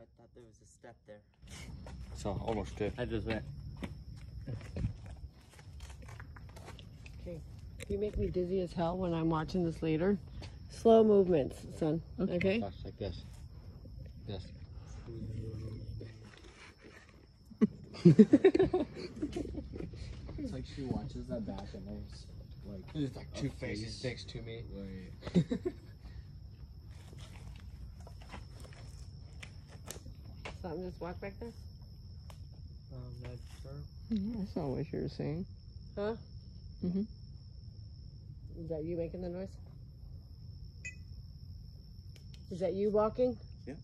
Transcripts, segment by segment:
I thought there was a step there. So almost did. I just went. Okay. You make me dizzy as hell when I'm watching this later. Slow movements, son. Okay? Gosh, like this. This. It's like she watches that back and there's It's like two faces next to me. Wait. Something just walk back there? Not sure. Yeah, that's not what you were saying. Huh? Mhm. Is that you making the noise? Is that you walking?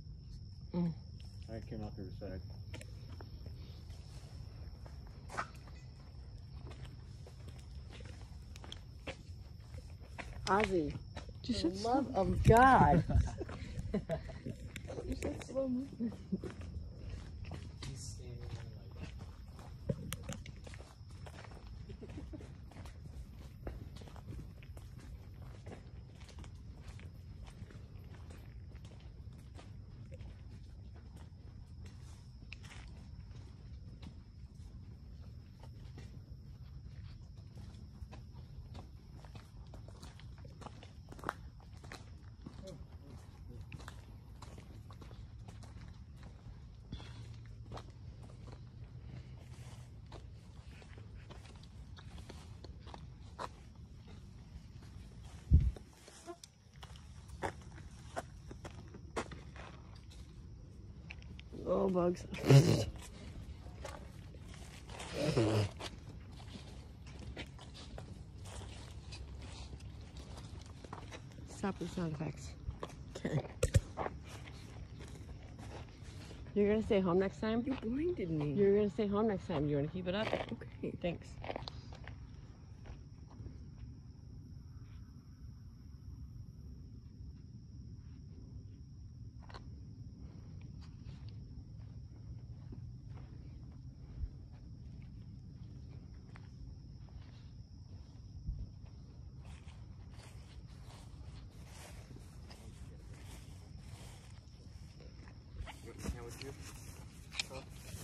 I came out through the side. Ozzy, You for said the slow. love of God. You said slow movement. He's standing like. Oh, bugs. Stop with sound effects. Okay. You're gonna stay home next time? You blinded me. You're gonna stay home next time. You wanna keep it up? Okay. Thanks. Can with you? Oh.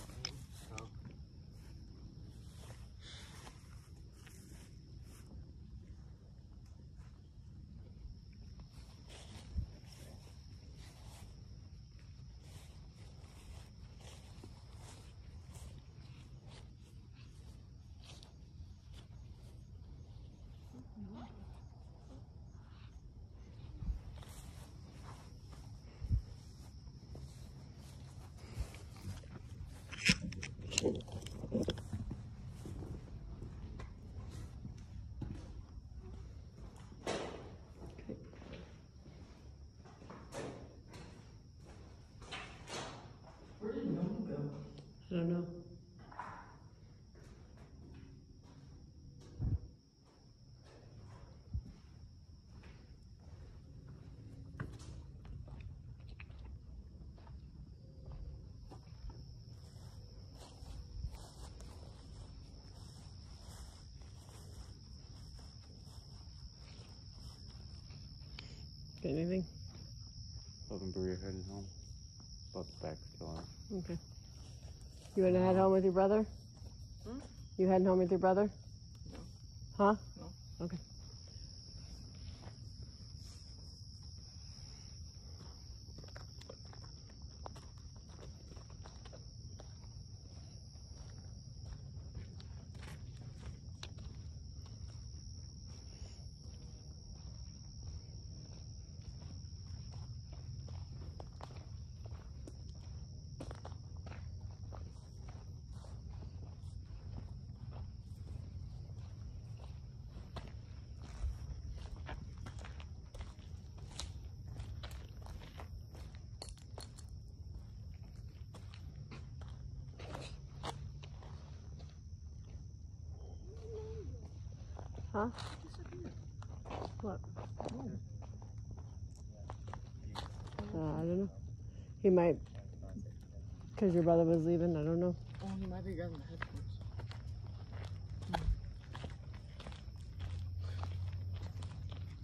Where did Noah go? I don't know. Got anything? Looking for your heading home. But the back's still on. Okay. You wanna head home with your brother? Hmm? You heading home with your brother? No. Huh? No. Okay. Huh? What? I don't know. He might, because your brother was leaving, I don't know. Oh, he might be grabbing the headphones.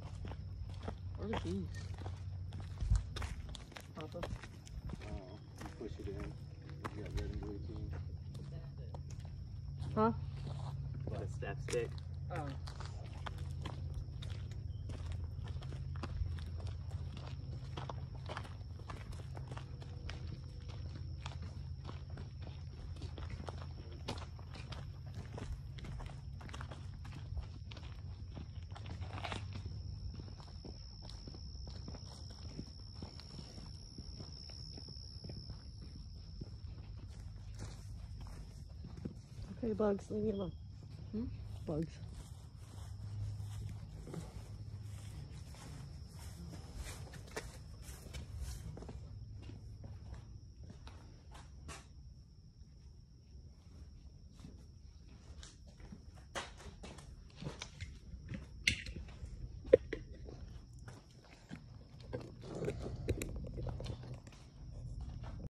What are these? Papa? Oh. push it in. You got red and blue team. Huh? The step stick. Oh. Okay, Bugs, leave me alone. Bugs.